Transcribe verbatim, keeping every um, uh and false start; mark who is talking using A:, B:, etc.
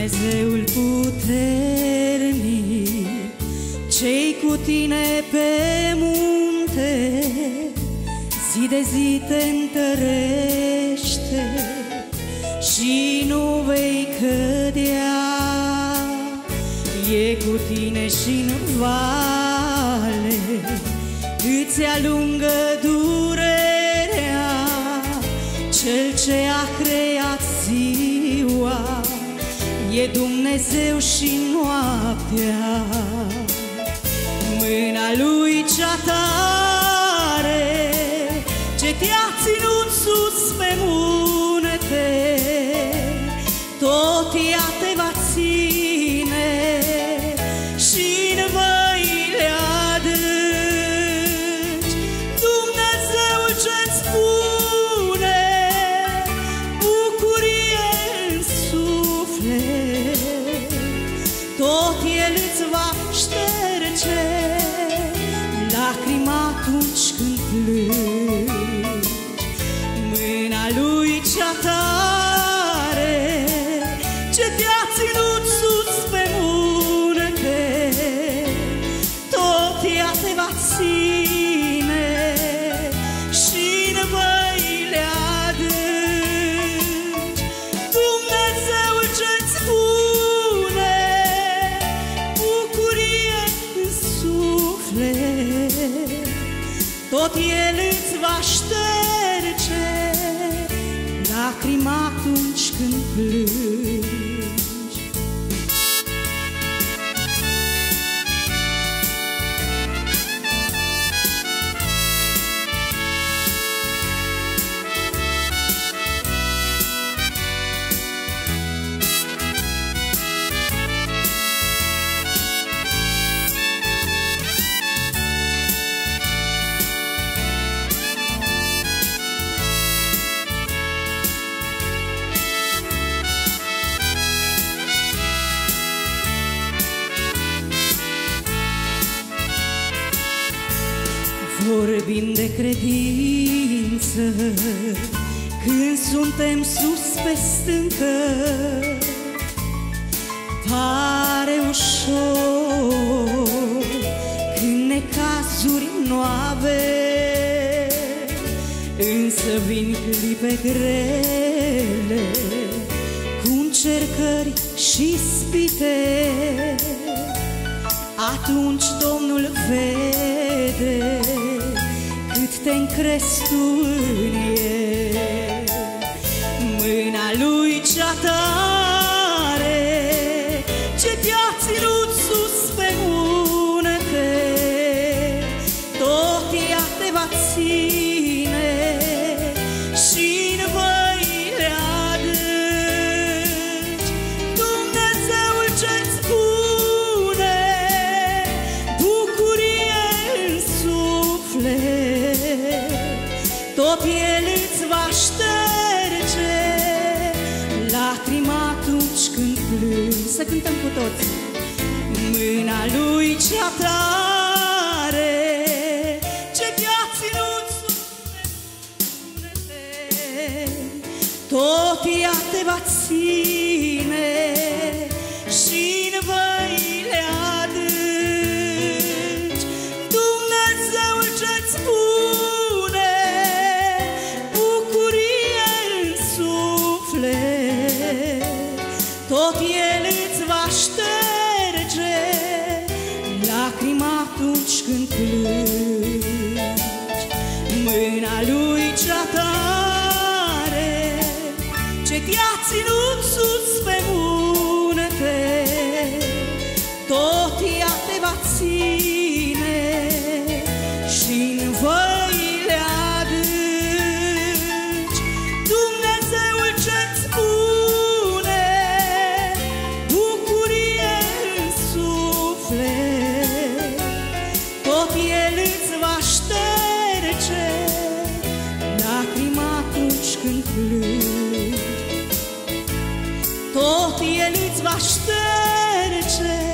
A: Dumnezeul puternic, ce-i cu tine pe munte, zi de zi te întărește și nu vei cădea. E cu tine și-n vale, îți alungă durerea. Cel ce a creat ziua e Dumnezeu și noaptea. Mâna Lui cea tare, ce te-a ținut sus pe munte, tot ea te va ține și-n văile adânci. Dumnezeul ce-ți spune bucurie în suflet, tot El îți va șterge lacrima atunci când plângi. Mâna Lui cea tare, ce te-a ținut sus pe munte, tot ea te va ține și-n văile adânci. Dumnezeul ce-ți spune bucurie în suflet, tot El îți va șterge lacrima atunci când plângi. Vorbim de credință când suntem sus pe stâncă, pare ușor când necazuri nu avem, însă vin clipe grele cu încercări și ispite. Atunci Domnul vede cât te încrezi tu în El. Mâna Lui cea tare, ce te-a ținut sus pe munte, tot ea te va ține și-n văile adânci. Dumnezeul ce-ți spune bucurie în suflet, tot El îți va șterge lacrima atunci când plângi. Să cântăm cu toți. Mâna Lui cea tare, ce te-a ținut sus pe munte, tot ea te va ține și-n văile adânci. Dumnezeul ce-ți spune bucurie în suflet, tot El îți va șterge lacrima atunci când plângi. Mâna Lui cea tare, ce te-a ținut sus pe munte, tot ea te va ține și-n văile adânci. Dumnezeul ce-ți spune bucurie în suflet, tot El îți va șterge lacrima atunci când plângi. Tot El îți va șterge